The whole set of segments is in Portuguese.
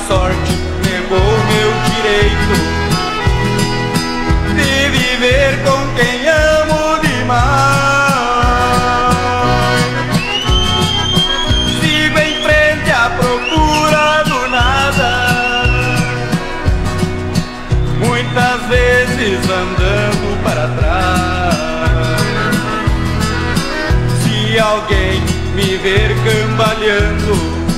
sorte negou meu direito de viver com quem amo demais. Sigo em frente à procura do nada, muitas vezes andando para trás. Se alguém me ver cambaleando,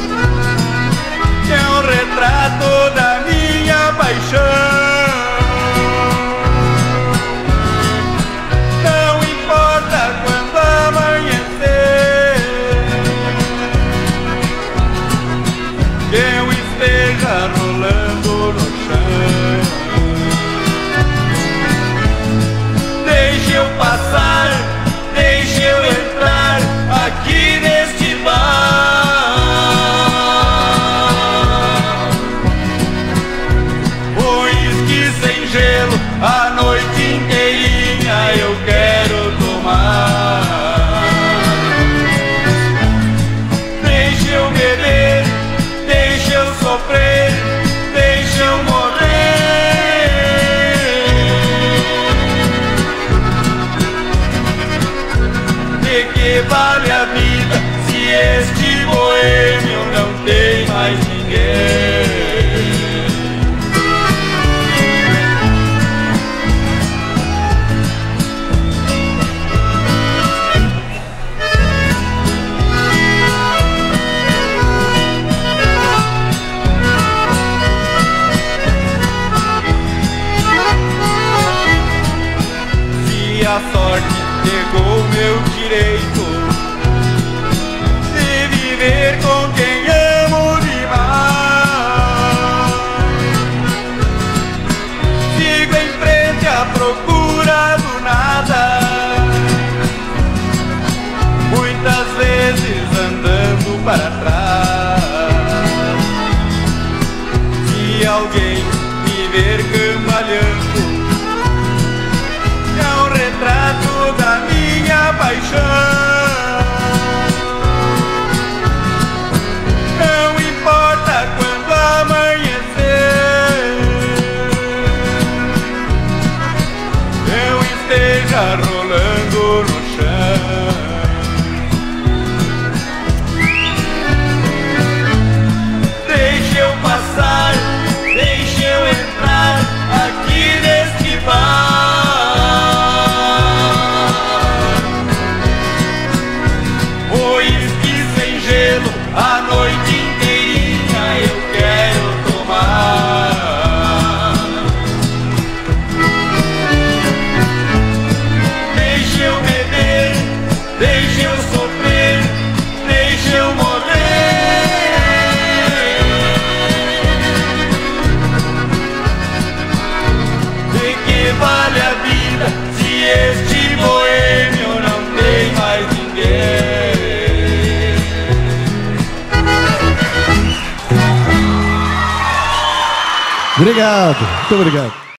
é um retrato da minha paixão. Não importa quando amanhecer, que eu esteja rolando no chão. Deixe eu passar, deixe eu entrar aqui neste bar. Uísque sem gelo, a noite inteirinha eu quero tomar. Deixe eu beber, deixe eu sofrer, deixe eu morrer. De que vale a vida se este boêmio não tem mais ninguém? Se a sorte negou meu direito de viver com quem amo demais, sigo em frente à procura do nada, muitas vezes andando para trás. Se alguém me ver cambaleando, é um retrato da minha paixão. Não importa quando amanhecer, eu esteja rolando no chão. Deixe eu passar, deixe eu entrar aqui neste bar. Uísque sem gelo, a noite inteirinha eu quero tomar. Deixe eu beber, deixe eu sofrer, deixe eu morrer. De que vale a vida se este boêmio não tem mais ninguém? Obrigado, muito obrigado.